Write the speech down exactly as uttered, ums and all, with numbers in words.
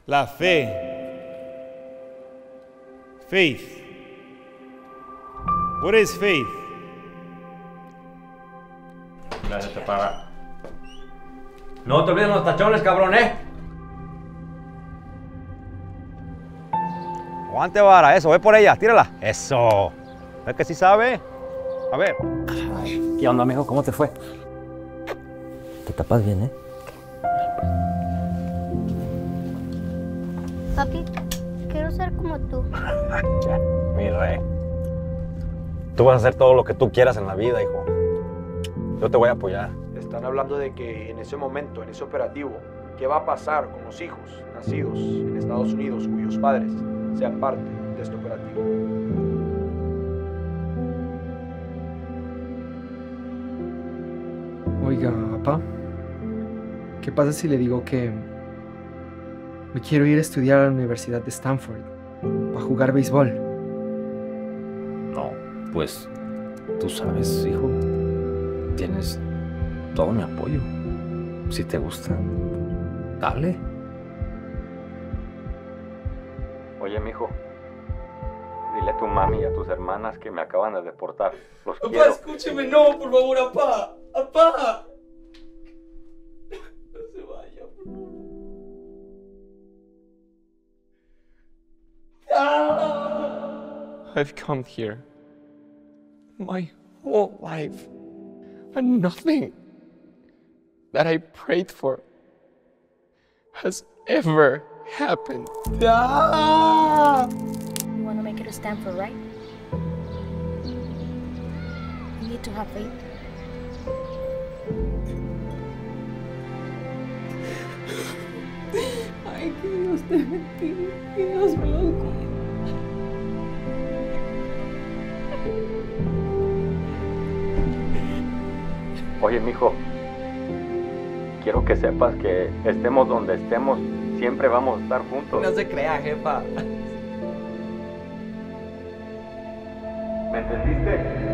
La fe. Faith. What is faith? Gracias, te paga. No te olvides los tachones, cabrón, ¿eh? Aguante, vara, eso, ve por ella, tírala. Eso. ¿Ves que sí sabe? A ver. ¿Qué onda, mijo? ¿Cómo te fue? Te tapas bien, ¿eh? Papi, quiero ser como tú. Ya, mi rey. Tú vas a hacer todo lo que tú quieras en la vida, hijo. Yo te voy a apoyar. Están hablando de que en ese momento, en ese operativo, ¿qué va a pasar con los hijos nacidos en Estados Unidos cuyos padres sean parte de este operativo? Oiga, papá, ¿qué pasa si le digo que me quiero ir a estudiar a la Universidad de Stanford para jugar béisbol? No, pues tú sabes, hijo, tienes todo mi apoyo. Si te gusta, dale. Oye, mijo, dile a tu mami y a tus hermanas que me acaban de deportar. Los Papá, quiero. escúcheme, no, por favor, apá. Apá. No se vaya, por favor. Ah. I've come here my whole life, and nothing that I prayed for has ever happened. Ah. You want to make it to Stanford, right? You need to have faith. Ay, que Dios te bendiga, que Dios me lo cuide. Oye, mijo, quiero que sepas que estemos donde estemos, siempre vamos a estar juntos. No se crea, jefa. ¿Me entendiste?